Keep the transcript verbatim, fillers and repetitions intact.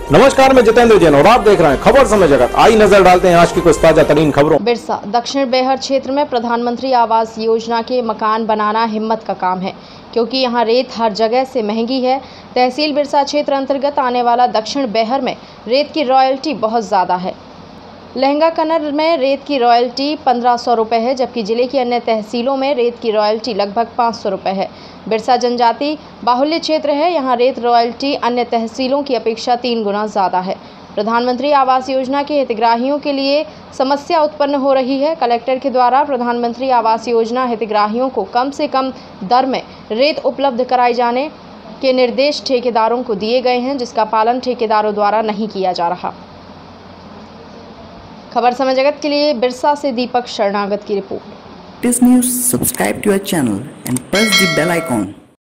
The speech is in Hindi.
नमस्कार, मैं जितेंद्र जैन और आप देख रहे हैं खबर समय जगत। आई नजर डालते हैं आज की कुछ ताजा तरीन खबरों। बिरसा दक्षिण बेहर क्षेत्र में प्रधानमंत्री आवास योजना के मकान बनाना हिम्मत का काम है, क्योंकि यहां रेत हर जगह से महंगी है। तहसील बिरसा क्षेत्र अंतर्गत आने वाला दक्षिण बेहर में रेत की रॉयल्टी बहुत ज़्यादा है। लहंगा कनर में रेत की रॉयल्टी पंद्रह सौ रुपये है, जबकि जिले की अन्य तहसीलों में रेत की रॉयल्टी लगभग पाँच सौ रुपये है। बिरसा जनजाति बाहुल्य क्षेत्र है, यहाँ रेत रॉयल्टी अन्य तहसीलों की अपेक्षा तीन गुना ज़्यादा है। प्रधानमंत्री आवास योजना के हितग्राहियों के लिए समस्या उत्पन्न हो रही है। कलेक्टर के द्वारा प्रधानमंत्री आवास योजना हितग्राहियों को कम से कम दर में रेत उपलब्ध कराए जाने के निर्देश ठेकेदारों को दिए गए हैं, जिसका पालन ठेकेदारों द्वारा नहीं किया जा रहा। खबर समय जगत के लिए बिरसा से दीपक शरणागत की रिपोर्ट। This news, subscribe to our channel and press the bell icon.